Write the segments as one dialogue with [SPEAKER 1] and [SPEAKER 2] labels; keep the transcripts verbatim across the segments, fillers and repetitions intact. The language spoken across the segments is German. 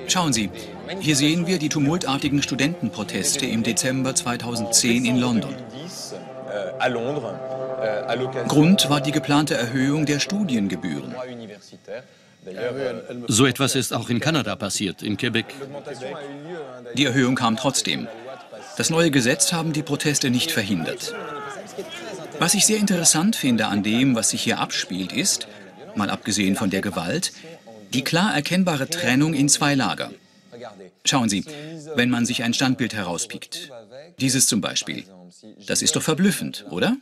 [SPEAKER 1] Schauen Sie, hier sehen wir die tumultartigen Studentenproteste im Dezember zweitausendzehn in London. Grund war die geplante Erhöhung der Studiengebühren.
[SPEAKER 2] So etwas ist auch in Kanada passiert, in Quebec.
[SPEAKER 1] Die Erhöhung kam trotzdem. Das neue Gesetz haben die Proteste nicht verhindert. Was ich sehr interessant finde an dem, was sich hier abspielt, ist, mal abgesehen von der Gewalt, die klar erkennbare Trennung in zwei Lager. Schauen Sie, wenn man sich ein Standbild herauspickt. Dieses zum Beispiel. Das ist doch verblüffend, oder?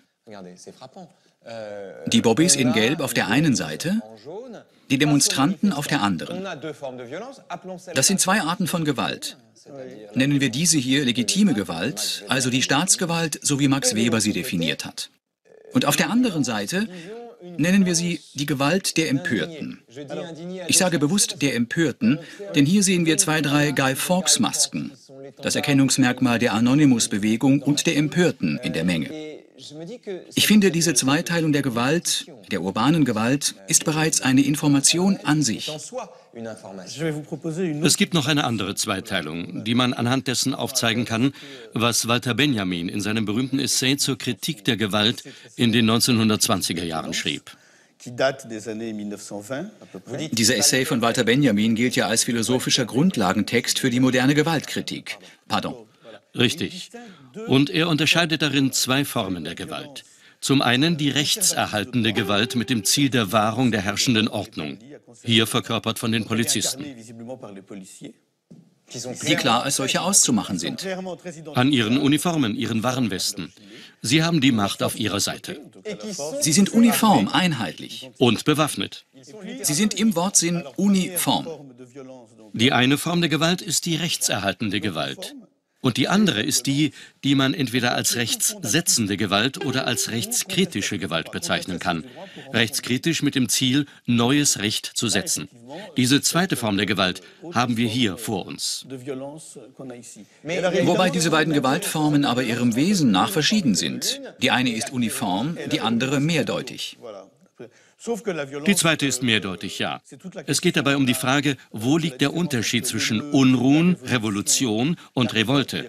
[SPEAKER 1] Die Bobbys in Gelb auf der einen Seite, die Demonstranten auf der anderen. Das sind zwei Arten von Gewalt. Nennen wir diese hier legitime Gewalt, also die Staatsgewalt, so wie Max Weber sie definiert hat. Und auf der anderen Seite nennen wir sie die Gewalt der Empörten. Ich sage bewusst der Empörten, denn hier sehen wir zwei, drei Guy Fawkes-Masken, das Erkennungsmerkmal der Anonymous-Bewegung und der Empörten in der Menge. Ich finde, diese Zweiteilung der Gewalt, der urbanen Gewalt, ist bereits eine Information an sich.
[SPEAKER 2] Es gibt noch eine andere Zweiteilung, die man anhand dessen aufzeigen kann, was Walter Benjamin in seinem berühmten Essay zur Kritik der Gewalt in den neunzehnhundertzwanziger Jahren schrieb.
[SPEAKER 1] Dieser Essay von Walter Benjamin gilt ja als philosophischer Grundlagentext für die moderne Gewaltkritik. Pardon.
[SPEAKER 2] Richtig. Und er unterscheidet darin zwei Formen der Gewalt. Zum einen die rechtserhaltende Gewalt mit dem Ziel der Wahrung der herrschenden Ordnung, hier verkörpert von den Polizisten.
[SPEAKER 1] Die klar als solche auszumachen sind.
[SPEAKER 2] An ihren Uniformen, ihren Warnwesten. Sie haben die Macht auf ihrer Seite.
[SPEAKER 1] Sie sind uniform, einheitlich.
[SPEAKER 2] Und bewaffnet.
[SPEAKER 1] Sie sind im Wortsinn uniform.
[SPEAKER 2] Die eine Form der Gewalt ist die rechtserhaltende Gewalt. Und die andere ist die, die man entweder als rechtssetzende Gewalt oder als rechtskritische Gewalt bezeichnen kann. Rechtskritisch mit dem Ziel, neues Recht zu setzen. Diese zweite Form der Gewalt haben wir hier vor uns.
[SPEAKER 1] Wobei diese beiden Gewaltformen aber ihrem Wesen nach verschieden sind. Die eine ist uniform, die andere mehrdeutig.
[SPEAKER 2] Die zweite ist mehrdeutig, ja. Es geht dabei um die Frage, wo liegt der Unterschied zwischen Unruhen, Revolution und Revolte?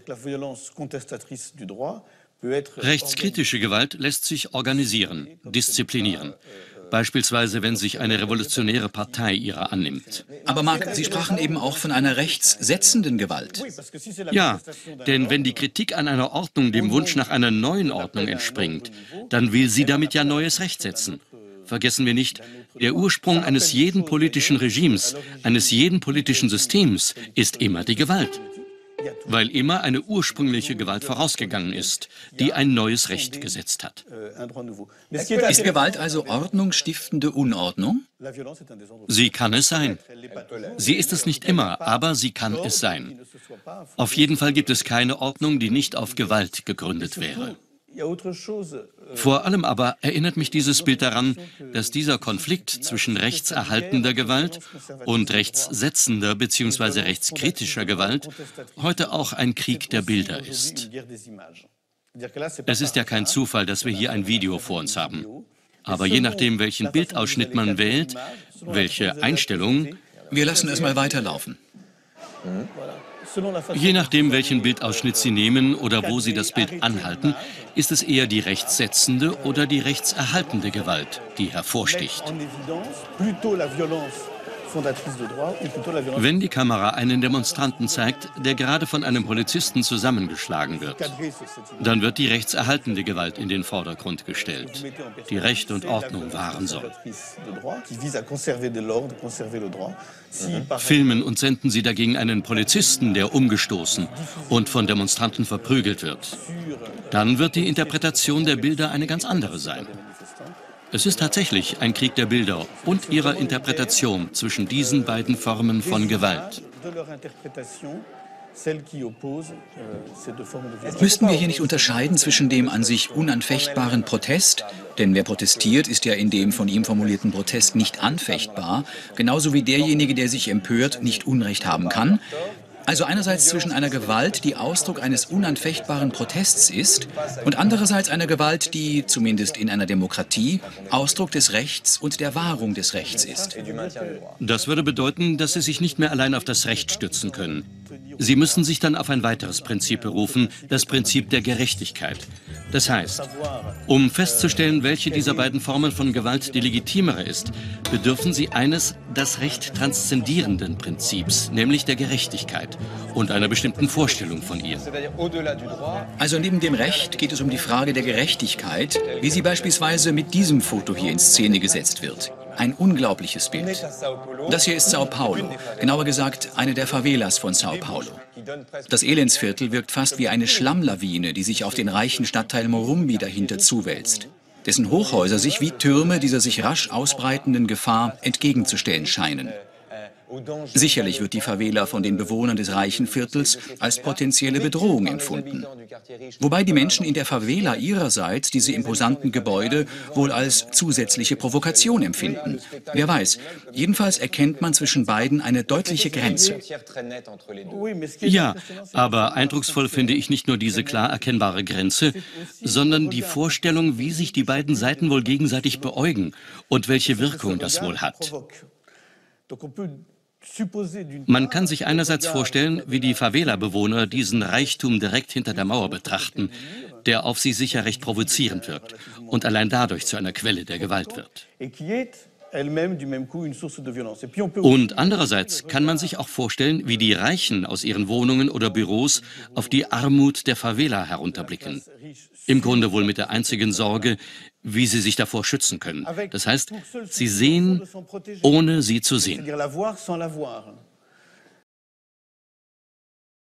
[SPEAKER 2] Rechtskritische Gewalt lässt sich organisieren, disziplinieren. Beispielsweise, wenn sich eine revolutionäre Partei ihrer annimmt.
[SPEAKER 1] Aber Marc, Sie sprachen eben auch von einer rechtssetzenden Gewalt.
[SPEAKER 2] Ja, denn wenn die Kritik an einer Ordnung dem Wunsch nach einer neuen Ordnung entspringt, dann will sie damit ja neues Recht setzen. Vergessen wir nicht, der Ursprung eines jeden politischen Regimes, eines jeden politischen Systems ist immer die Gewalt. Weil immer eine ursprüngliche Gewalt vorausgegangen ist, die ein neues Recht gesetzt hat.
[SPEAKER 1] Ist Gewalt also ordnungsstiftende Unordnung?
[SPEAKER 2] Sie kann es sein. Sie ist es nicht immer, aber sie kann es sein. Auf jeden Fall gibt es keine Ordnung, die nicht auf Gewalt gegründet wäre. Vor allem aber erinnert mich dieses Bild daran, dass dieser Konflikt zwischen rechtserhaltender Gewalt und rechtssetzender bzw. rechtskritischer Gewalt heute auch ein Krieg der Bilder ist. Es ist ja kein Zufall, dass wir hier ein Video vor uns haben. Aber je nachdem, welchen Bildausschnitt man wählt, welche Einstellung...
[SPEAKER 1] Wir lassen es mal weiterlaufen.
[SPEAKER 2] Je nachdem, welchen Bildausschnitt Sie nehmen oder wo Sie das Bild anhalten, ist es eher die rechtssetzende oder die rechtserhaltende Gewalt, die hervorsticht. Wenn die Kamera einen Demonstranten zeigt, der gerade von einem Polizisten zusammengeschlagen wird, dann wird die rechtserhaltende Gewalt in den Vordergrund gestellt, die Recht und Ordnung wahren soll. Filmen und senden Sie dagegen einen Polizisten, der umgestoßen und von Demonstranten verprügelt wird, dann wird die Interpretation der Bilder eine ganz andere sein. Es ist tatsächlich ein Krieg der Bilder und ihrer Interpretation zwischen diesen beiden Formen von Gewalt.
[SPEAKER 1] Müssten wir hier nicht unterscheiden zwischen dem an sich unanfechtbaren Protest, denn wer protestiert, ist ja in dem von ihm formulierten Protest nicht anfechtbar, genauso wie derjenige, der sich empört, nicht Unrecht haben kann, Also einerseits zwischen einer Gewalt, die Ausdruck eines unanfechtbaren Protests ist, und andererseits einer Gewalt, die, zumindest in einer Demokratie, Ausdruck des Rechts und der Wahrung des Rechts ist.
[SPEAKER 2] Das würde bedeuten, dass Sie sich nicht mehr allein auf das Recht stützen können. Sie müssen sich dann auf ein weiteres Prinzip berufen, das Prinzip der Gerechtigkeit. Das heißt, um festzustellen, welche dieser beiden Formen von Gewalt die legitimere ist, bedürfen Sie eines das Recht transzendierenden Prinzips, nämlich der Gerechtigkeit und einer bestimmten Vorstellung von ihr.
[SPEAKER 1] Also neben dem Recht geht es um die Frage der Gerechtigkeit, wie sie beispielsweise mit diesem Foto hier in Szene gesetzt wird. Ein unglaubliches Bild. Das hier ist Sao Paulo, genauer gesagt eine der Favelas von Sao Paulo. Das Elendsviertel wirkt fast wie eine Schlammlawine, die sich auf den reichen Stadtteil Morumbi dahinter zuwälzt, dessen Hochhäuser sich wie Türme dieser sich rasch ausbreitenden Gefahr entgegenzustellen scheinen. Sicherlich wird die Favela von den Bewohnern des reichen Viertels als potenzielle Bedrohung empfunden. Wobei die Menschen in der Favela ihrerseits diese imposanten Gebäude wohl als zusätzliche Provokation empfinden. Wer weiß, jedenfalls erkennt man zwischen beiden eine deutliche Grenze.
[SPEAKER 2] Ja, aber eindrucksvoll finde ich nicht nur diese klar erkennbare Grenze, sondern die Vorstellung, wie sich die beiden Seiten wohl gegenseitig beäugen und welche Wirkung das wohl hat. Man kann sich einerseits vorstellen, wie die Favela-Bewohner diesen Reichtum direkt hinter der Mauer betrachten, der auf sie sicher recht provozierend wirkt und allein dadurch zu einer Quelle der Gewalt wird. Und andererseits kann man sich auch vorstellen, wie die Reichen aus ihren Wohnungen oder Büros auf die Armut der Favela herunterblicken. Im Grunde wohl mit der einzigen Sorge, wie sie sich davor schützen können. Das heißt, sie sehen, ohne sie zu sehen.